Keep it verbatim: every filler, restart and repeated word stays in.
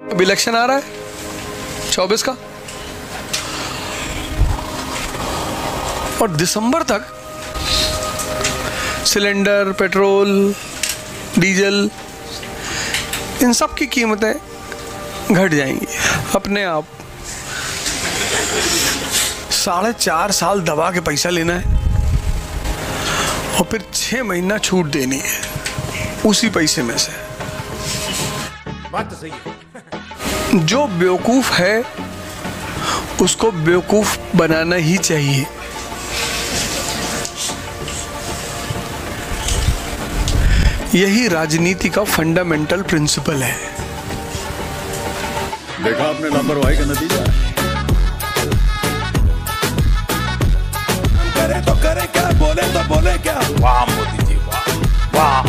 अब इलेक्शन आ रहा है चौबीस का, और दिसंबर तक सिलेंडर, पेट्रोल, डीजल, इन सब की कीमतें घट जाएंगी अपने आप। साढ़े चार साल दबा के पैसा लेना है और फिर छह महीना छूट देनी है उसी पैसे में से। बात तो सही है। जो बेवकूफ है उसको बेवकूफ बनाना ही चाहिए। यही राजनीति का फंडामेंटल प्रिंसिपल है। देखा आपने लापरवाही का नतीजा। करे तो करे क्या, बोले तो बोले क्या। वाह मोदी जी वाह वाह।